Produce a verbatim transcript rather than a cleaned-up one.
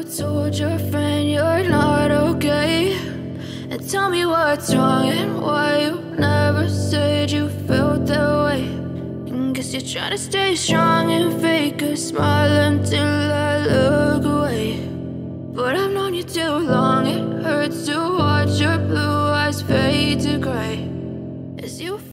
told your friend you're not okay, and tell me what's wrong and why you never said you felt that way. And guess you're trying to stay strong and fake a smile until I look away. But I've known you too long, it hurts to watch your blue eyes fade to gray as you